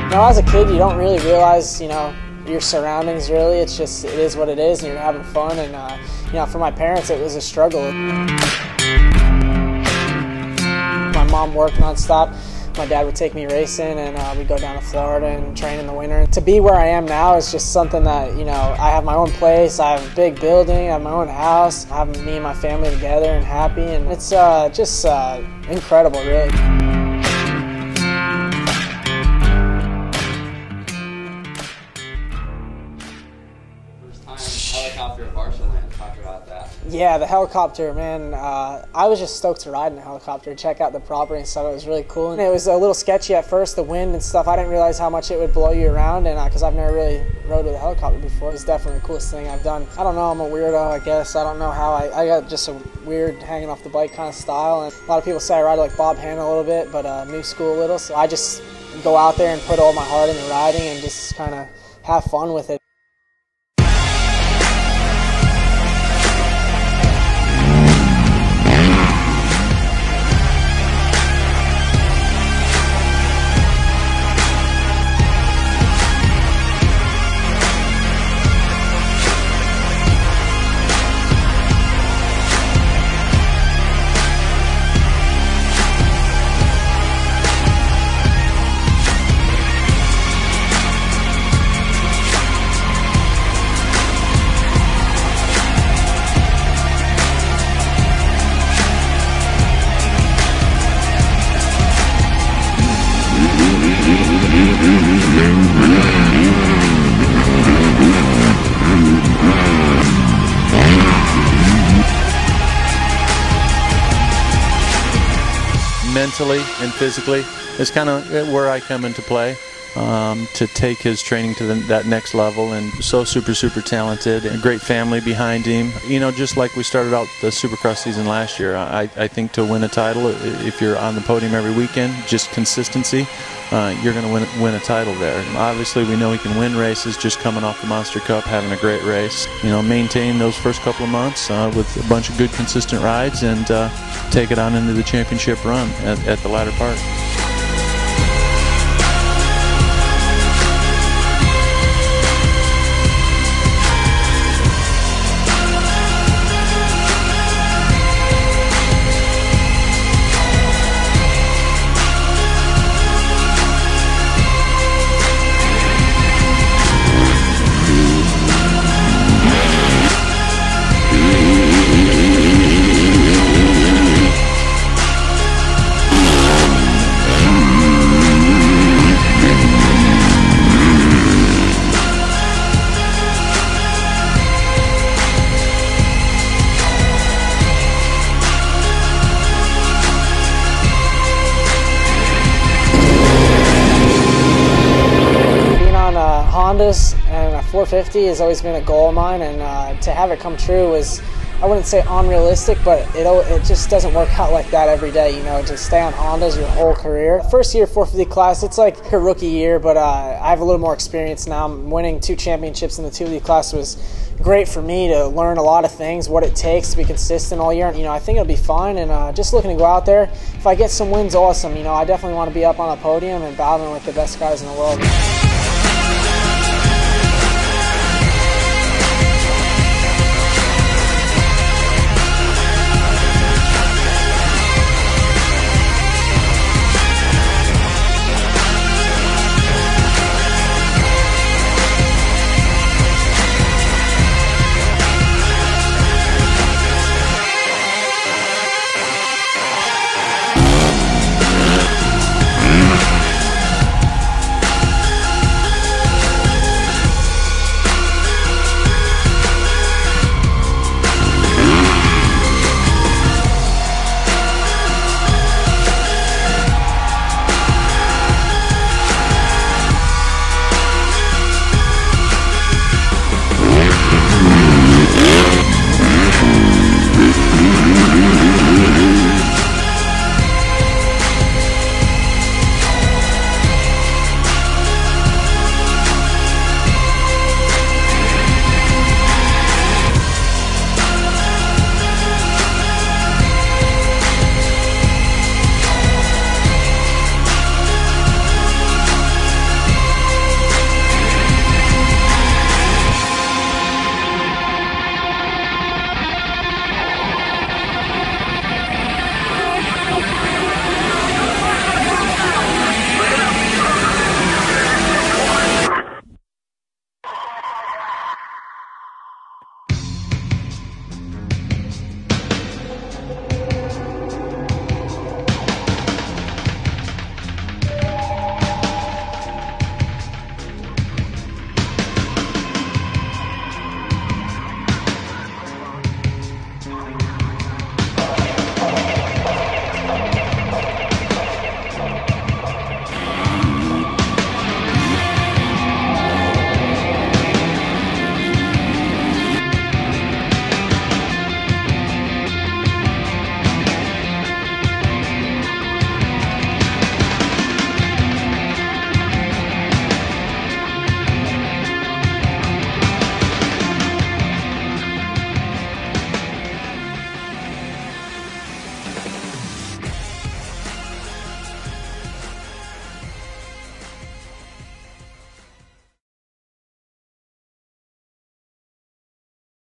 Now, as a kid, you don't really realize, your surroundings really. It is what it is, and you're having fun. And for my parents, it was a struggle. My mom worked nonstop. My dad would take me racing, and we'd go down to Florida and train in the winter. To be where I am now is just something that, I have my own place, I have a big building, I have my own house, I have me and my family together and happy, and it's just incredible, really. Helicopter at Marshallland, talk about that. Yeah, the helicopter, man, I was just stoked to ride in a helicopter, check out the property and stuff. It was really cool. And it was a little sketchy at first, the wind and stuff. I didn't realize how much it would blow you around, and because I've never really rode with a helicopter before. It was definitely the coolest thing I've done. I don't know, I'm a weirdo, I guess. I don't know how I got just a weird hanging off the bike kind of style. And a lot of people say I ride like Bob Hanna a little bit, but new school a little. So I just go out there and put all my heart into riding and just kind of have fun with it. Mentally and physically is kind of where I come into play, to take his training to that next level. And so super talented, and a great family behind him. Just like we started out the Supercross season last year, I think to win a title, if you're on the podium every weekend, just consistency, you're going to win a title there. Obviously, we know he can win races just coming off the Monster Cup, having a great race. Maintain those first couple of months with a bunch of good, consistent rides, and take it on into the championship run at the latter part. Hondas and a 450 has always been a goal of mine, and to have it come true was, I wouldn't say unrealistic, but it just doesn't work out like that every day, to stay on Hondas your whole career. First year 450 class, it's like a rookie year, but I have a little more experience now. I'm winning 2 championships in the 250 class was great for me to learn a lot of things, what it takes to be consistent all year. I think it'll be fine, and just looking to go out there. If I get some wins, awesome. I definitely want to be up on the podium and battling with the best guys in the world.